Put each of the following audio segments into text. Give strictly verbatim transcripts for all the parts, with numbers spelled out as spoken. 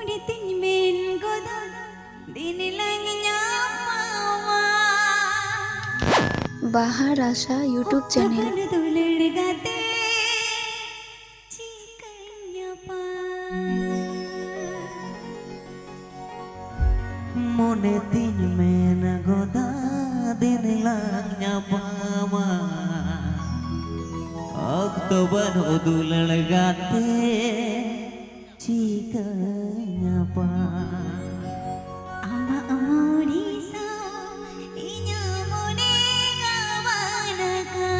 Moniting men goda din lang nyama Bahar Asa YouTube channel. Moniting men goda din lang nyama Oktober udul gate cikanya pa ama amori sa inya mone gawanaka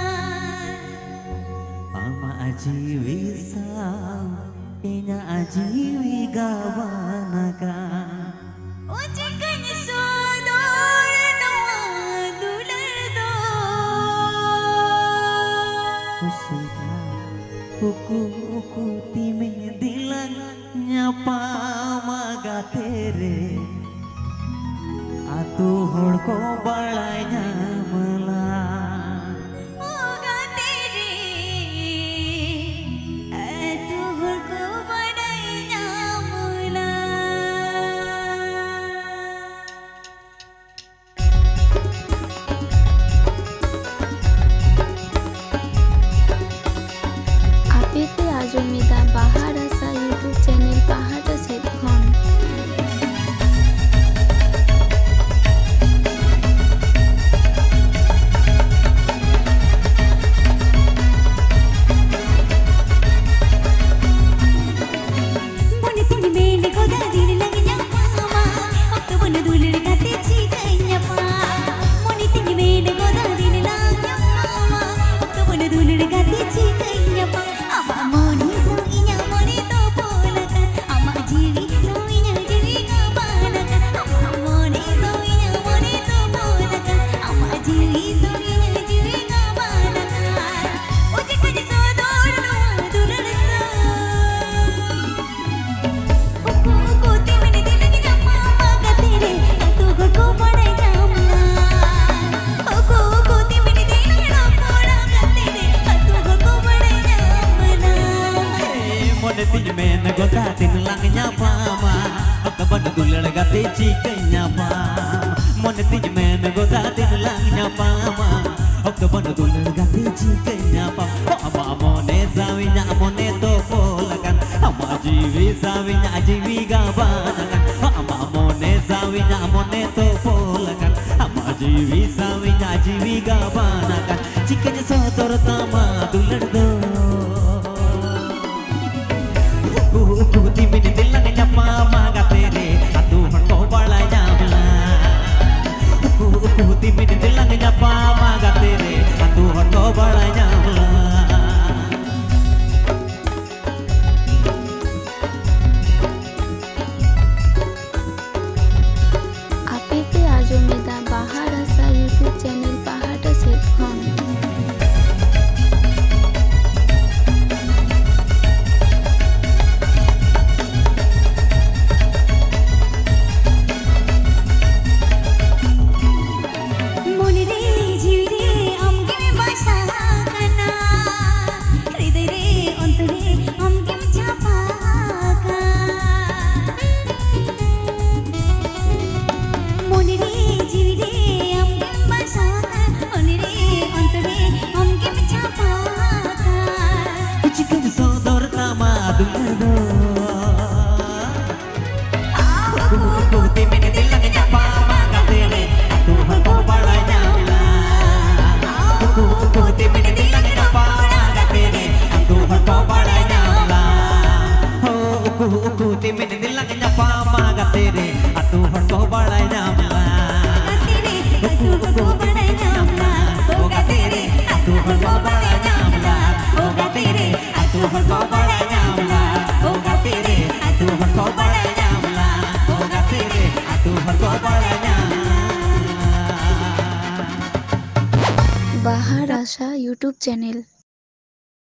ama ajiwi sa inya ajiwi gawanaka ujikanya sodor no dulardo Usulta uku-uku timing dilang nyapa magatere atu hor ko balanya mala magatere atu hor ko balanya mala Apite Ajomida Bahar Asa YouTube channel Bahar Setkhon. Moniting men goda din lang nyama Oktober udul gate cikanya pa Moniting men goda din lang nyama Oktober udul gate cikanya pa ama moni so inya moni to polaka ama jiwi so inya jiwi gabanaka ama moni so inya moni to polaka ama jiwi so inya jiwi gabanaka oje kaje so dor no dularsa uku uku timini dilang nyama magatere atu ko pade nyamla uku uku timini dilang nyama magatere atu ko pade nyamla Moniting men goda din lang nyapa ma Oktober udul gate cikanya pa Moniting men goda din lang nyapa ma Oktober udul gate cikanya pa ama mone zawinya mone to polakan ama jiwi zawinya jiwi gabanakan ama mone zawinya mone to polakan ama jiwi zawinya jiwi gabanakan cikanya sodor tama dulardo Uku timin dilang nyapa magatere atu ko balanya mala Uku uku timin dilang nyapa magatere atu ko balanya mala Apite Ajomida Bahar Asa YouTube channel Bahar Setkhon. moni re jiwi re amge basa kana hriday re antare amge chapaka moni re jiwi re amge basa moni re antare amge chapaka cikanya sodor tama dulardo Uku uku timin dilang nyapa magatere atu ko balanya mala Uku uku timin dilang nyapa magatere atu ko balanya mala Uku uku timin dilang nyapa magatere atu ko balanya mala gatire atu ko balanya mla o gatire atu ko balanya mla o gatire atu ko balanya mla o gatire atu ko balanya mla Oh gatire atu ko balanya Bahar Asa YouTube channel.